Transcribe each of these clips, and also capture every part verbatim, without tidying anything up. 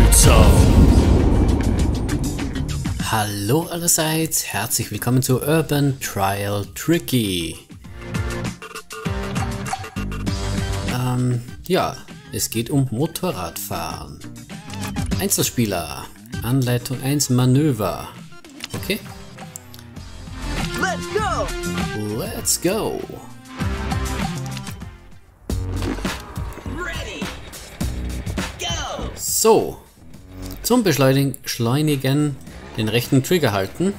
Zone. Hallo allerseits, herzlich willkommen zu Urban Trial Tricky. Ähm, ja, es geht um Motorradfahren. Einzelspieler, Anleitung eins Manöver. Okay. Let's go! Let's go! Ready! Go! So, zum Beschleunigen Beschleunigen den rechten Trigger halten.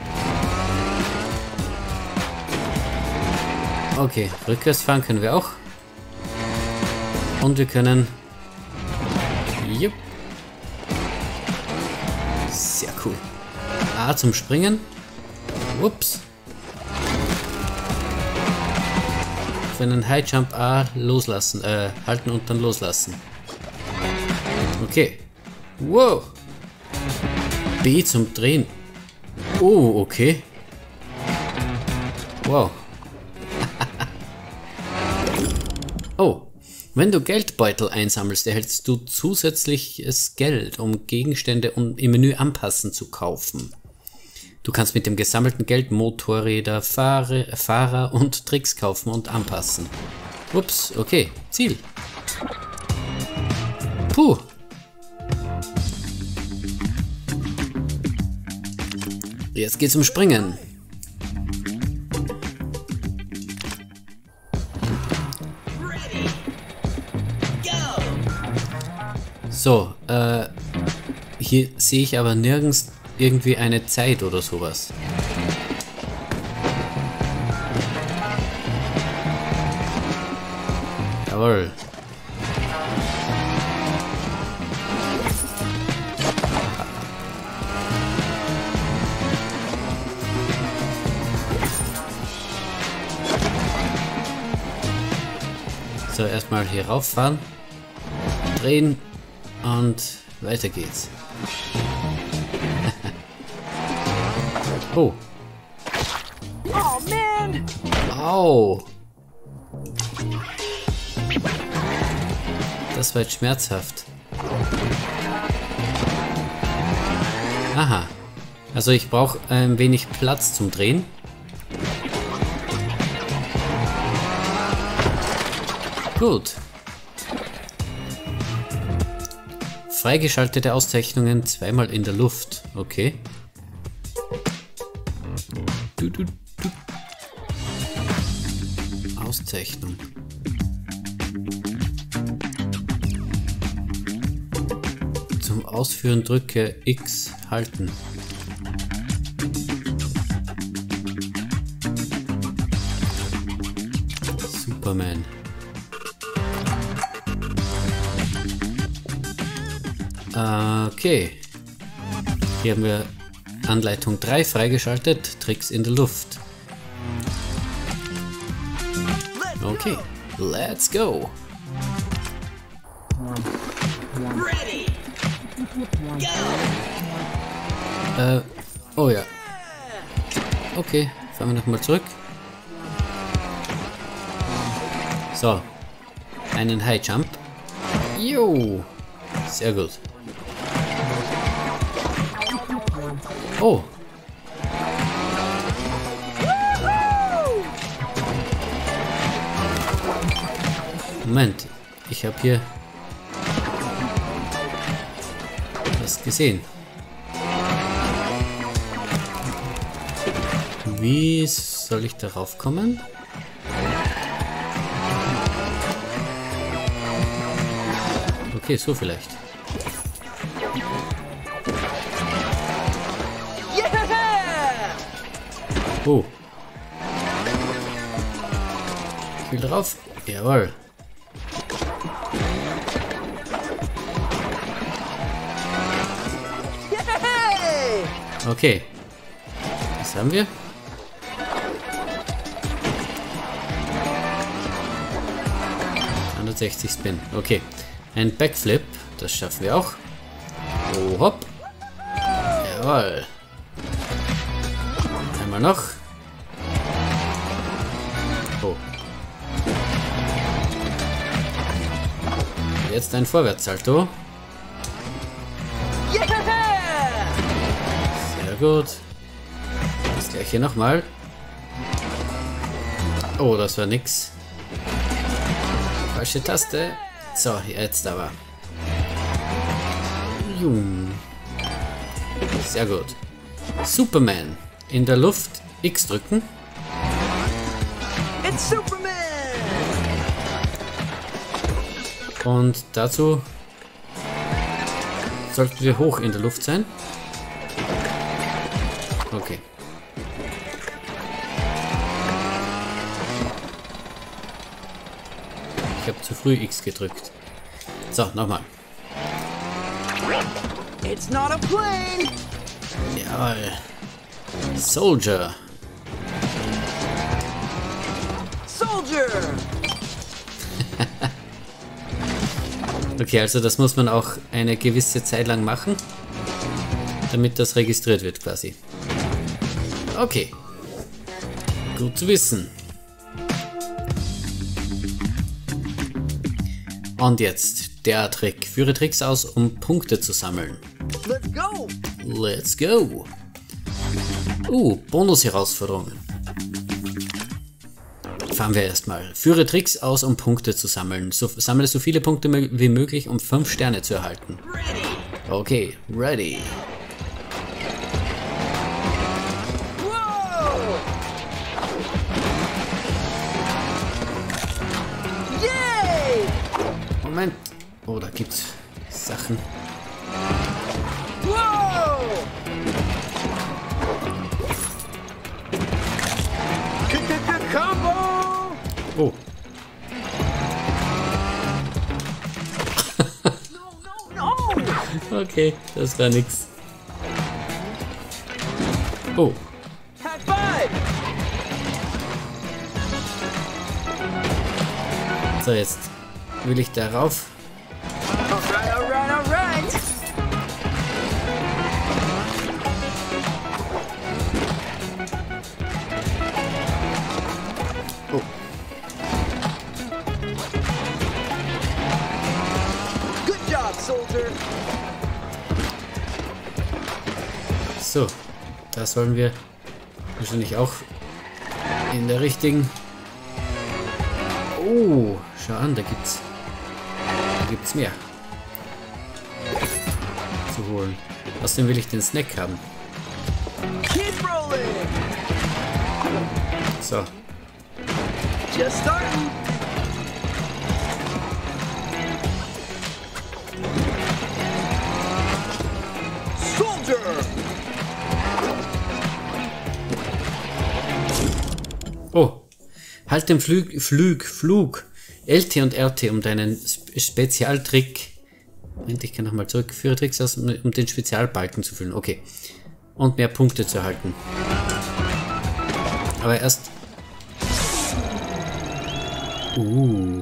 Okay, rückwärts fahren können wir auch. Und wir können... Jupp. Sehr cool. A zum Springen. Ups. Für einen High Jump A loslassen, äh, halten und dann loslassen. Okay. Wow. B zum Drehen. Oh, okay. Wow. Oh. Wenn du Geldbeutel einsammelst, erhältst du zusätzliches Geld, um Gegenstände im Menü anpassen zu kaufen. Du kannst mit dem gesammelten Geld Motorräder, Fahrer, Fahrer und Tricks kaufen und anpassen. Ups, okay. Ziel. Puh. Jetzt geht's um Springen. So, äh, hier sehe ich aber nirgends irgendwie eine Zeit oder sowas. Jawohl. So, erstmal hier rauffahren, drehen und weiter geht's. Oh. Oh man! Au. Das war jetzt schmerzhaft. Aha. Also ich brauche ein wenig Platz zum Drehen. Gut. Freigeschaltete Auszeichnungen zweimal in der Luft. Okay. Du, du, du. Auszeichnung. Zum Ausführen drücke X halten. Superman. Okay. Hier haben wir Anleitung drei freigeschaltet, Tricks in der Luft. Okay, let's go. Ready! Go! Äh, oh ja. Okay, fahren wir nochmal zurück. So. Einen High Jump. Jo. Sehr gut. Oh. Moment. Ich habe hier was gesehen. Wie soll ich darauf kommen? Okay, so vielleicht. Oh. Ich will drauf. Jawohl. Okay. Was haben wir? hundertsechzig Spin. Okay. Ein Backflip. Das schaffen wir auch. Oh, hopp. Jawohl. Einmal noch. Oh. Jetzt ein Vorwärtssalto. gut. Das gleiche nochmal. Oh, das war nix. Falsche Taste. So, jetzt aber. Jung. Sehr gut. Superman. In der Luft X drücken. It's Superman! Und dazu sollten wir hoch in der Luft sein. Okay. Ich habe zu früh X gedrückt. So, nochmal. It's not a plane! Jawohl. Soldier. Soldier! Okay, also das muss man auch eine gewisse Zeit lang machen, damit das registriert wird quasi. Okay. Gut zu wissen. Und jetzt der Trick. Führe Tricks aus, um Punkte zu sammeln. Let's go! Let's go! Uh, Bonus-Herausforderungen. Fahren wir erstmal. Führe Tricks aus, um Punkte zu sammeln. So, sammle so viele Punkte wie möglich, um fünf Sterne zu erhalten. Okay, ready. Whoa! Yay! Moment. Oh, da gibt's Sachen. Whoa! Combo! Oh. No, no, no! Okay, das war nix. Oh. High five! So, jetzt will ich darauf. Alright, alright, alright! Oh. Good job, soldier! So, da sollen wir wahrscheinlich auch in der richtigen. Oh, schau an, da gibt's, da gibt's mehr zu holen. Außerdem will ich den Snack haben. Keep rolling! So, Just starting! Soldier! oh, halt den Flug, Flug, Flug, L T und R T, um deinen Spe- Spezialtrick. Moment, ich kann nochmal zurück. Führe Tricks aus, um, um den Spezialbalken zu füllen. Okay. Und mehr Punkte zu erhalten. Aber erst. Uh.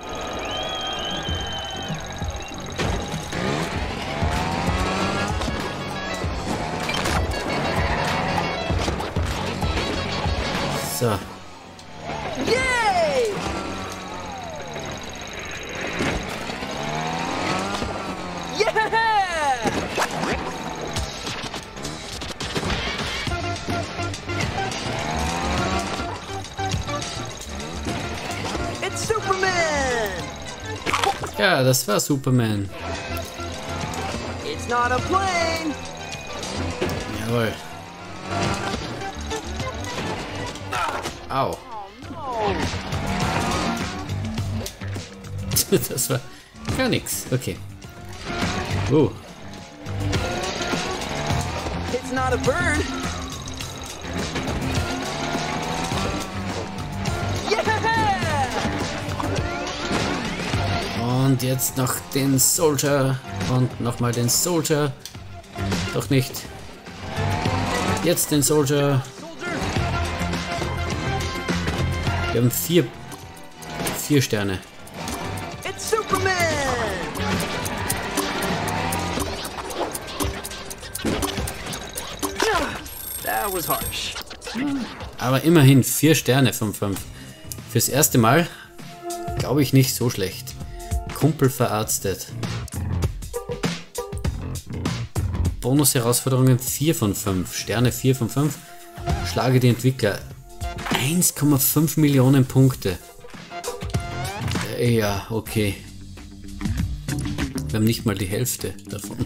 So. Yay! Yeah! It's Superman! Ja, das war Superman. It's not a plane! Jawohl. Au. Oh, Das war gar nichts. Okay. Oh. it's not a bird! Yeah! Und jetzt noch den Soldier. Und nochmal den Soldier. Doch nicht. Jetzt den Soldier. Soldier! Wir haben vier, vier Sterne. It's Superman! That was harsh. Aber immerhin vier Sterne von fünf. Fürs erste Mal glaube ich nicht so schlecht. Kumpel verarztet. Bonus-Herausforderungen vier von fünf. Sterne vier von fünf. Schlage die Entwickler. eins Komma fünf Millionen Punkte. Äh, ja, okay. Wir haben nicht mal die Hälfte davon.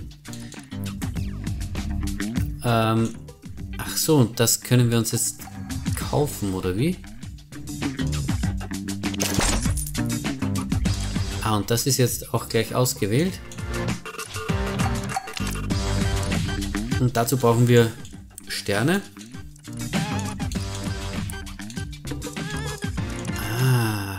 Ähm, ach so, und das können wir uns jetzt kaufen, oder wie? Ah, und das ist jetzt auch gleich ausgewählt. Und dazu brauchen wir Sterne. Ah.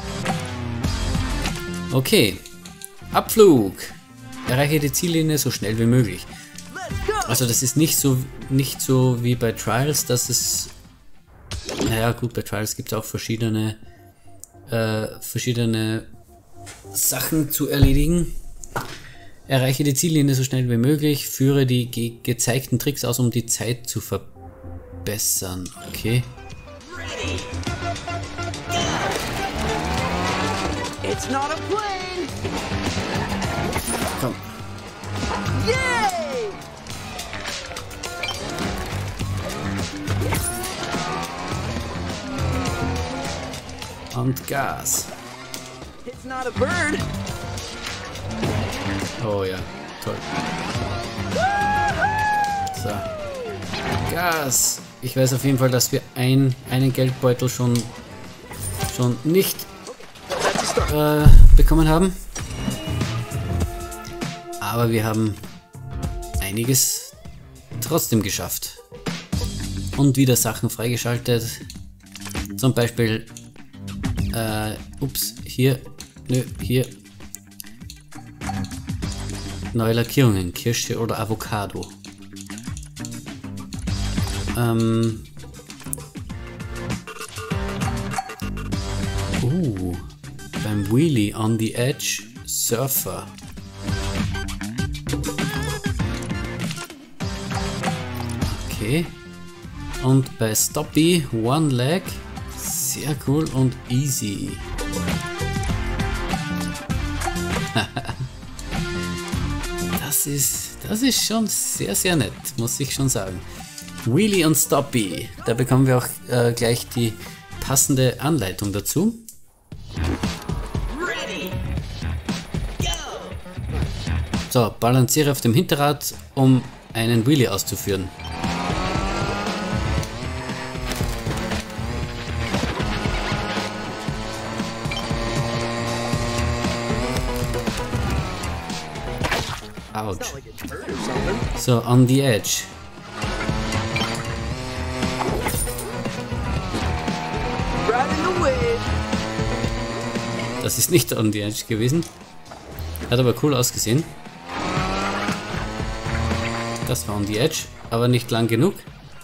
Okay. Abflug. Erreiche die Ziellinie so schnell wie möglich. Also das ist nicht so nicht so wie bei Trials, dass es... Naja gut, bei Trials gibt es auch verschiedene äh, verschiedene Sachen zu erledigen. Erreiche die Ziellinie so schnell wie möglich. Führe die ge gezeigten Tricks aus, um die Zeit zu verbessern. Okay. It's not a plane. Komm. Yay! Und Gas. It's not a bird. Oh ja, toll. So. Gas. Ich weiß auf jeden Fall, dass wir ein, einen Geldbeutel schon, schon nicht äh, bekommen haben. Aber wir haben einiges trotzdem geschafft. Und wieder Sachen freigeschaltet. Zum Beispiel, äh, ups, hier, nö, hier. Neue Lackierungen, Kirsche oder Avocado. Ähm. Uh, beim Wheelie on the Edge Surfer. Okay. Und bei Stoppy One Leg. Sehr cool und easy. Das ist, das ist schon sehr, sehr nett, muss ich schon sagen. Wheelie und Stoppy. Da bekommen wir auch äh, gleich die passende Anleitung dazu. So, balanciere auf dem Hinterrad, um einen Wheelie auszuführen. Ouch. So, on the edge. Das ist nicht on the edge gewesen. Hat aber cool ausgesehen. Das war on the edge, aber nicht lang genug.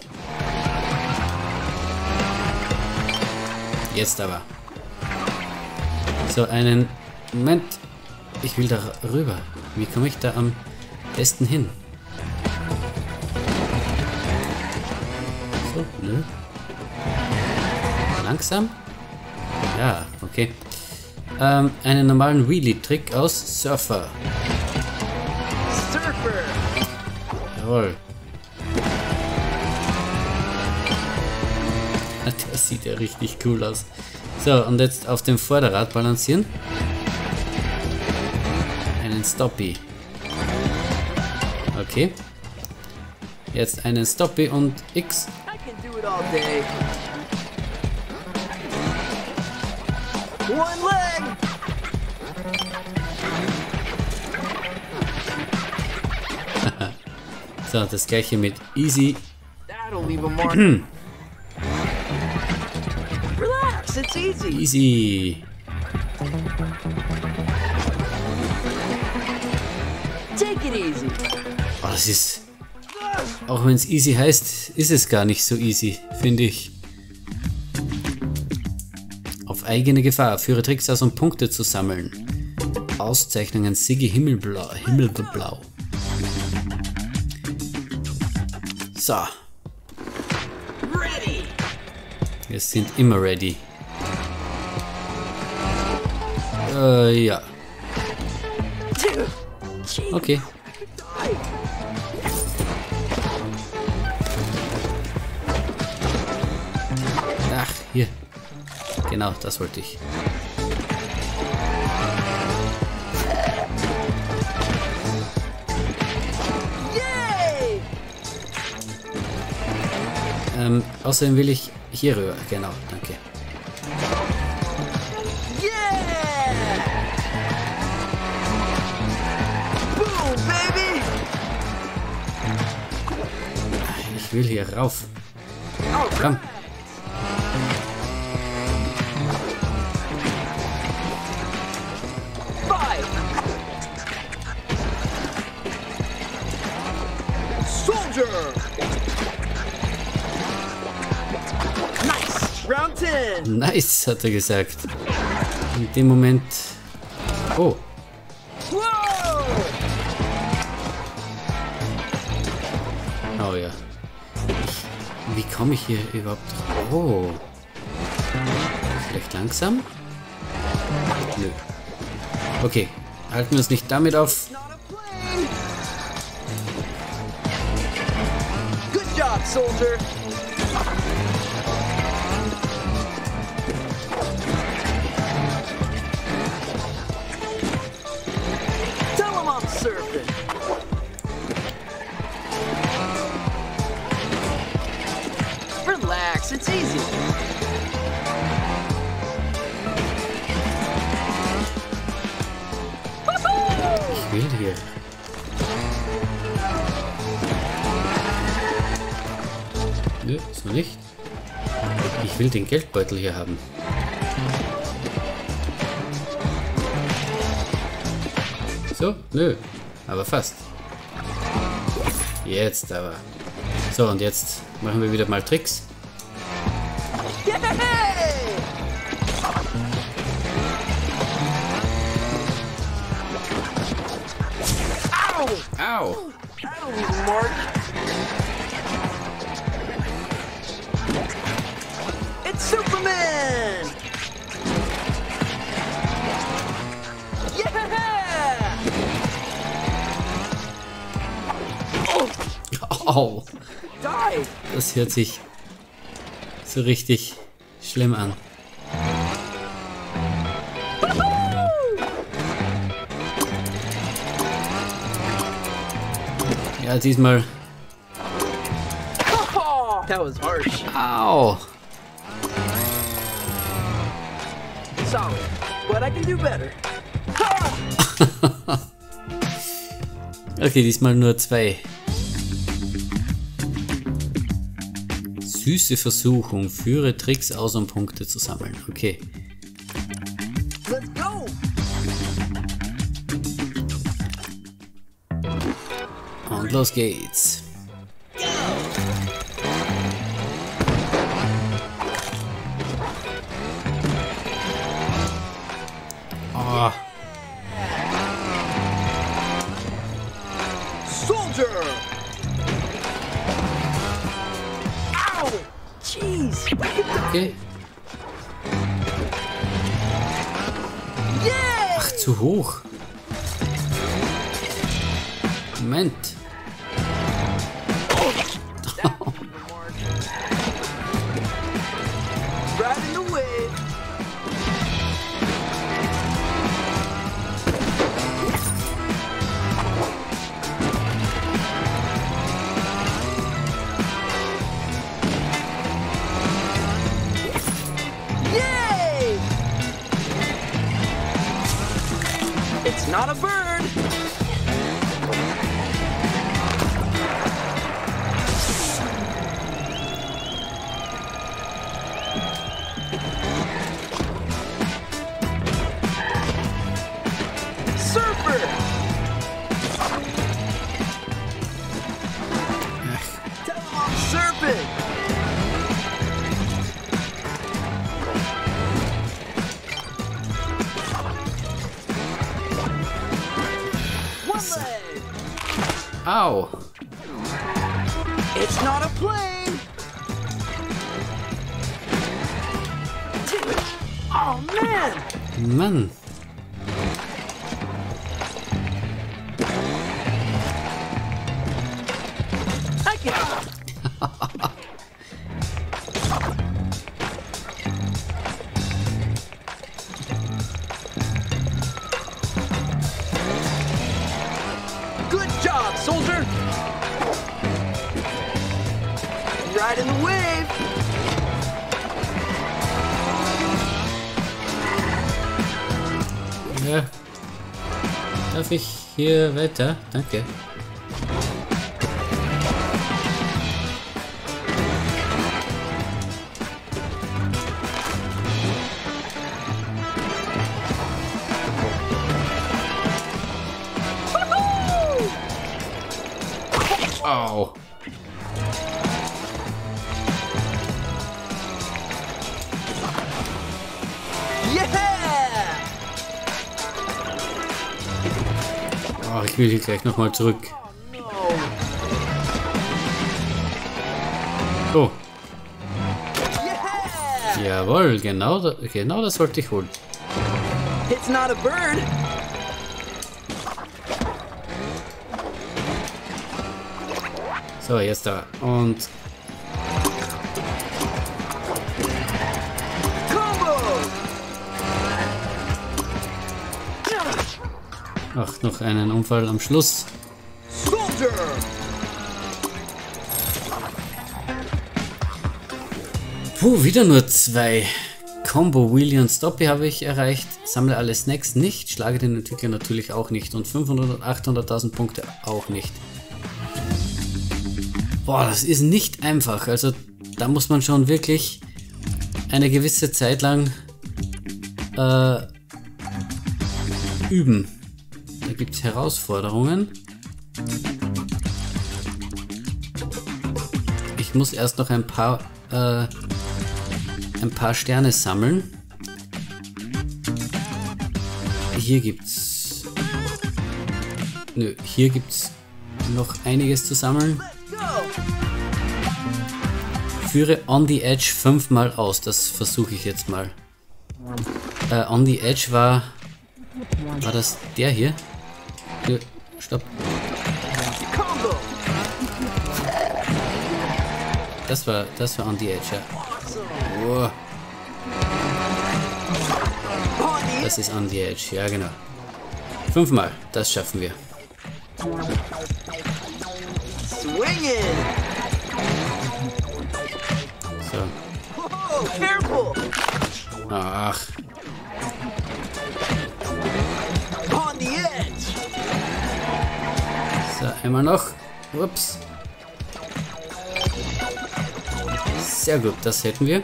Jetzt aber. So, einen Moment. Ich will da rüber. Wie komme ich da am besten hin? So, nö. Langsam? Ja, okay. Ähm, einen normalen Wheelie-Trick aus Surfer. Surfer. Jawohl. Das sieht ja richtig cool aus. So, und jetzt auf dem Vorderrad balancieren. Einen Stoppy. Okay. Jetzt einen Stoppy und X. I can do it all day. One leg. So, das gleiche mit Easy. That'll leave a mark. Relax, it's easy. Easy. Take it easy. Oh, das ist... Auch wenn es easy heißt, ist es gar nicht so easy, finde ich. Auf eigene Gefahr. Führe Tricks aus, um Punkte zu sammeln. Auszeichnungen Siggi Himmelblau. Himmelblau. So. Wir sind immer ready. Äh, ja. Okay. Hier. Genau, das wollte ich. Yay! Ähm, außerdem will ich hier rüber. Genau, danke. Yeah! Boom, baby! Ich will hier rauf. All Komm. right. Five. Soldier. Nice. Round ten. Nice, hat er gesagt. In dem Moment... Oh, Whoa! oh ja. Wie komme ich hier überhaupt... Oh. Vielleicht langsam? Nö. Okay, halten wir uns nicht damit auf. Not a plane. Good job, soldier. Tell him I'm surfing. Relax, it's easy. Ich will hier. Nö, so nicht. Ich will den Geldbeutel hier haben. So, nö. Aber fast. Jetzt aber. So, und jetzt machen wir wieder mal Tricks. Yay! Ow! Au! That'll leave a mark. It's Superman! Yeah! Oh, Au! died! Das hört sich so richtig schlimm an. Ja, diesmal. Oh, that was harsh. Au! Solid, but I can do better. Okay, diesmal nur zwei. Süße Versuchung. Führe Tricks aus, um Punkte zu sammeln. Okay. Let's go! Und los geht's. Oh, Soldier! Ow! Jeez! okay. Yeah! Ach, zu hoch. Moment. Riding the wave. Yay! It's not a bird. Surfer! Tell him I'm surfing! One leg! Au. It's not a plane! Damn it! Oh man! Mann. I can... soldier. Riding the wave. Ja. Darf ich hier weiter? Danke. Au. Oh, ich will hier gleich nochmal zurück. Oh. Jawohl, genau, da, genau das wollte ich holen. It's not a bird. So, jetzt da. Und ach, noch einen Unfall am Schluss. Soldier. Puh, wieder nur zwei. Combo, Wheelie und Stoppy habe ich erreicht. Sammle alle Snacks nicht. Schlage den Entwickler natürlich auch nicht. Und fünfhundert und achthunderttausend Punkte auch nicht. Boah, das ist nicht einfach. Also da muss man schon wirklich eine gewisse Zeit lang äh, üben. Da gibt es Herausforderungen. Ich muss erst noch ein paar äh, ein paar Sterne sammeln. Hier gibt's nö, hier gibt's noch einiges zu sammeln. Führe On the Edge fünfmal aus. Das versuche ich jetzt mal. Äh, On the Edge war war das der hier? Nö, stopp. Das war das war On the Edge, ja. Oh. Das ist On the Edge, ja genau. Fünfmal, das schaffen wir. So. Ach. So, einmal noch. Ups. Sehr gut, das hätten wir.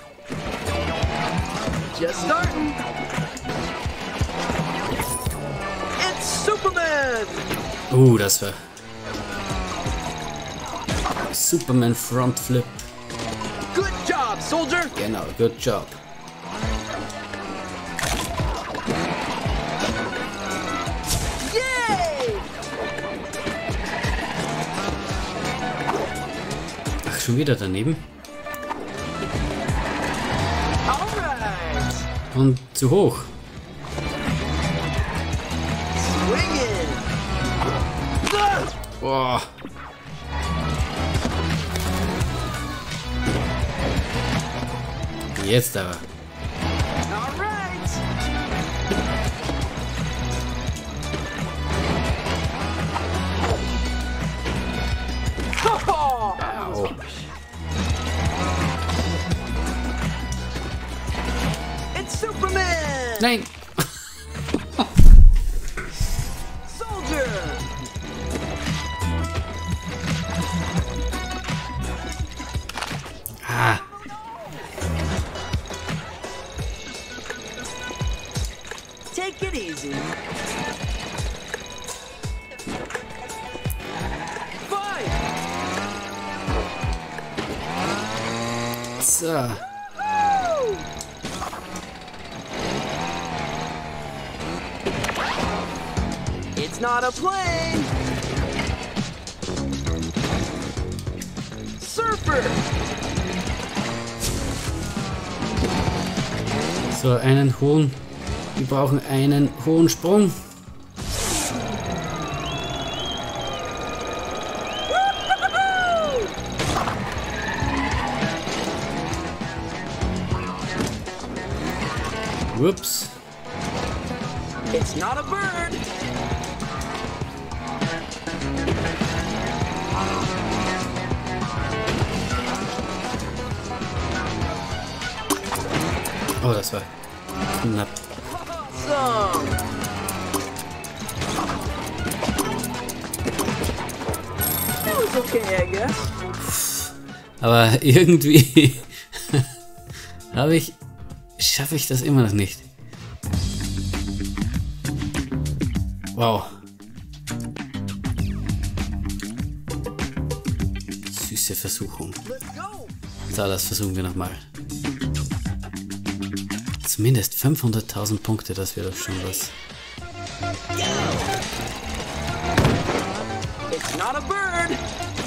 Just starting. It's Superman. Uh, das war Superman Front Flip. Good job, soldier. Genau, good job. Yay! Ach, schon wieder daneben. Und zu hoch. Boah. Jetzt aber. Au. Superman! Nein! Soldier! Ah! Take it easy. Fight! So. It's not a plane. Surfer. So, einen hohen. Wir brauchen einen hohen Sprung. Whoops. It's not a bird. Oh, das war knapp. Awesome. That was okay, I guess. Aber irgendwie habe ich, schaffe ich das immer noch nicht. Wow. Süße Versuchung. Let's go. So, das versuchen wir nochmal. Zumindest fünfhunderttausend Punkte, das wäre doch schon was. It's not a bird.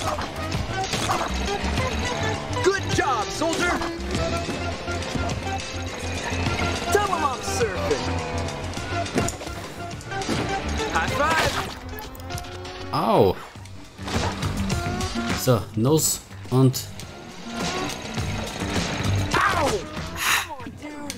Good job, soldier. Tell him I'm surfing. High five. Au! So, Nose und... Ow! Come on, dude.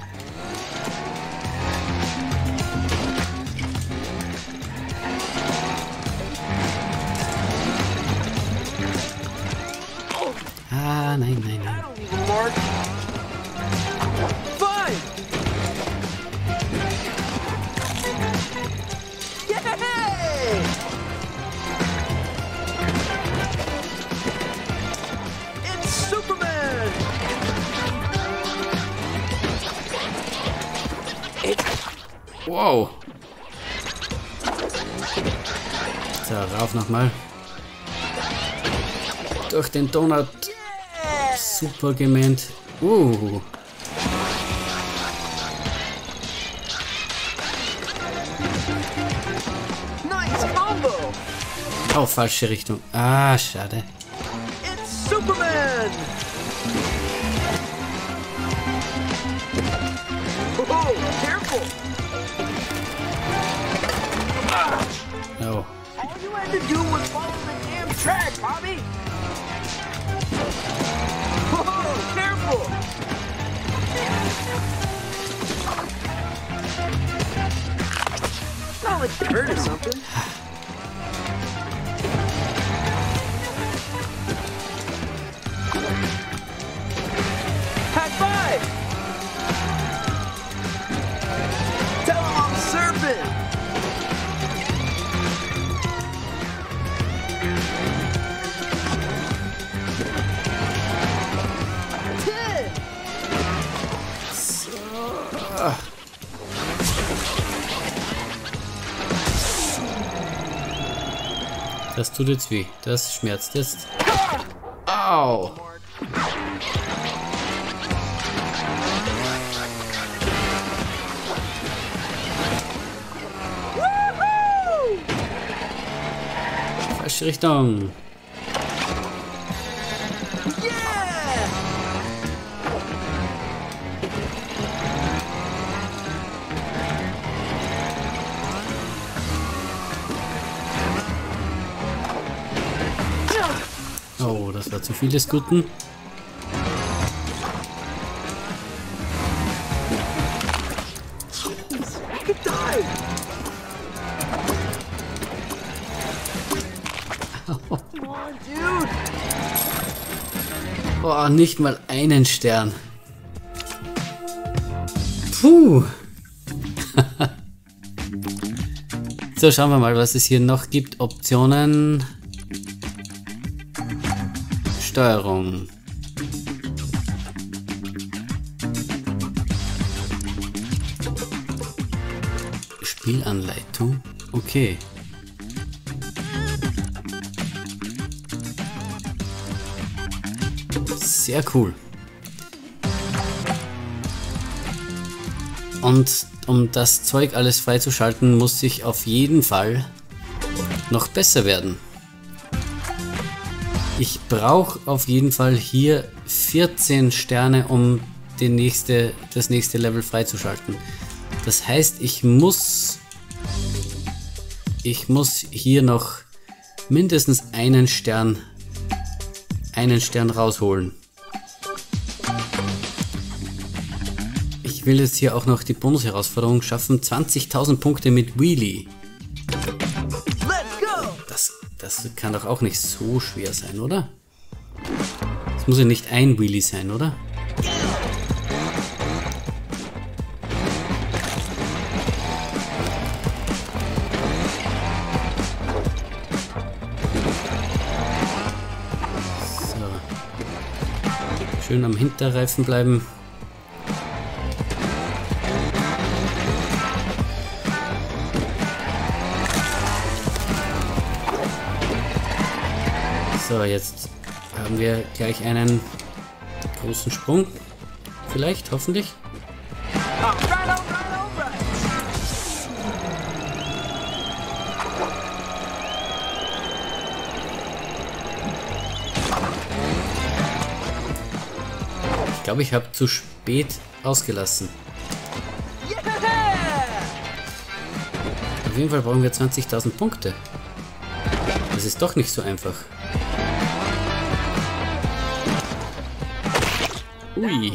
Ah, nein, nein, I nein. don't even mark. Fine. Yay! It's Superman. It's Wow! So, rauf nochmal. Durch den Donut. yeah. Super gemeint. Uh. Nice combo. Oh, falsche Richtung. Ah, schade. It's Superman. Oh, careful. Oh. All you had to do was follow the damn track, Bobby. Whoa, careful. It's not like it hurt or something. High five. Tell him I'm surfing. Ten. Das tut jetzt weh. Das schmerzt jetzt. Au! Woohoo! Falsche Richtung. Yeah! Oh, das war zu viel des Guten. I could die. Come on, dude. Oh, nicht mal einen Stern. Puh. So, schauen wir mal, was es hier noch gibt. Optionen. Steuerung. Spielanleitung. Okay. Sehr cool. Und um das Zeug alles freizuschalten, muss ich auf jeden Fall noch besser werden. Ich brauche auf jeden Fall hier vierzehn Sterne, um den nächste, das nächste Level freizuschalten. Das heißt, ich muss, ich muss hier noch mindestens einen Stern, einen Stern rausholen. Ich will jetzt hier auch noch die Bonus-Herausforderung schaffen. zwanzigtausend Punkte mit Wheelie. Let's go. Das, das kann doch auch nicht so schwer sein, oder? Das muss ja nicht ein Wheelie sein, oder? Schön am Hinterreifen bleiben. So, jetzt haben wir gleich einen großen Sprung. Vielleicht, hoffentlich. Ich glaube, ich habe zu spät ausgelassen. Auf jeden Fall brauchen wir zwanzigtausend Punkte. Das ist doch nicht so einfach. Ui.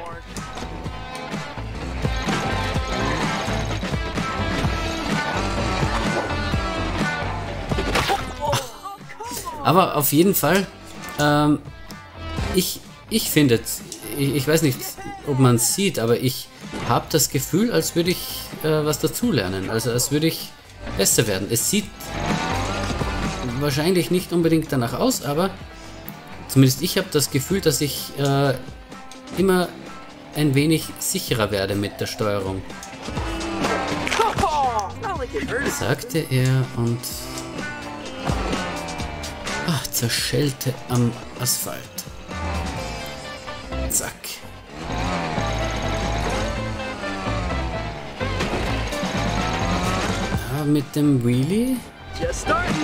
Aber auf jeden Fall, ähm, ich, ich finde, ich, ich weiß nicht, ob man es sieht, aber ich habe das Gefühl, als würde ich äh, was dazulernen. Also als würde ich besser werden. Es sieht wahrscheinlich nicht unbedingt danach aus, aber zumindest ich habe das Gefühl, dass ich äh, immer ein wenig sicherer werde mit der Steuerung. Sagte er und ach, zerschellte am Asphalt. Zack. Ja, mit dem Wheelie. Just starting.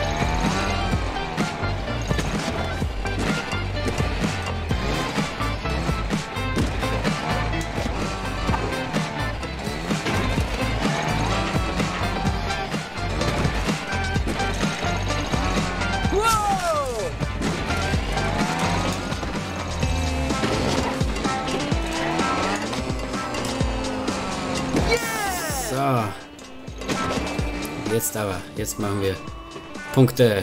So. Jetzt aber. Jetzt machen wir Punkte.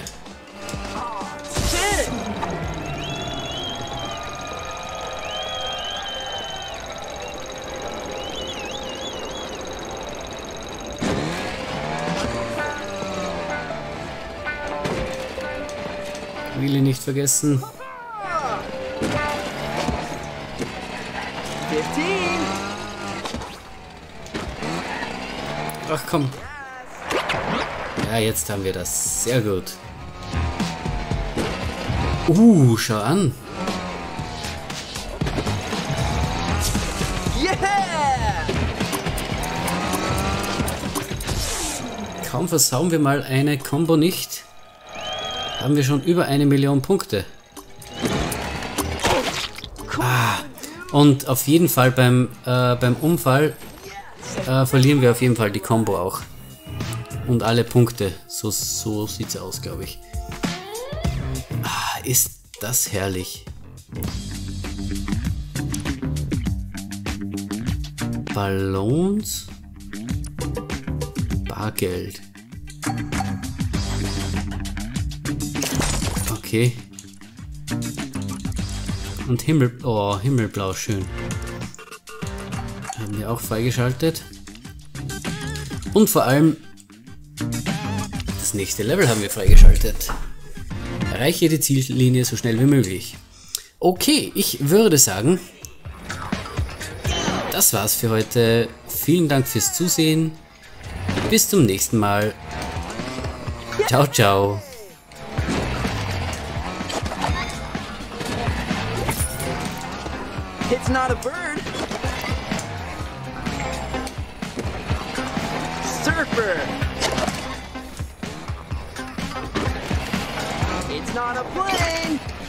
Wheelie nicht vergessen. fifteen. Ach komm. Ja, jetzt haben wir das. Sehr gut. Uh, schau an. Yeah! Kaum versauen wir mal eine Combo nicht, haben wir schon über eine Million Punkte. Ah, und auf jeden Fall beim, äh, beim Unfall äh, verlieren wir auf jeden Fall die Combo auch. Und alle Punkte. So, so sieht es aus, glaube ich. Ah, ist das herrlich. Ballons. Bargeld. Okay. Und Himmel... Oh, Himmelblau, schön. Haben wir auch freigeschaltet. Und vor allem... Das nächste Level haben wir freigeschaltet. Erreiche die Ziellinie so schnell wie möglich. Okay, ich würde sagen... Das war's für heute. Vielen Dank fürs Zusehen. Bis zum nächsten Mal. Ciao, ciao. It's not a bird. Surfer. It's not a plane.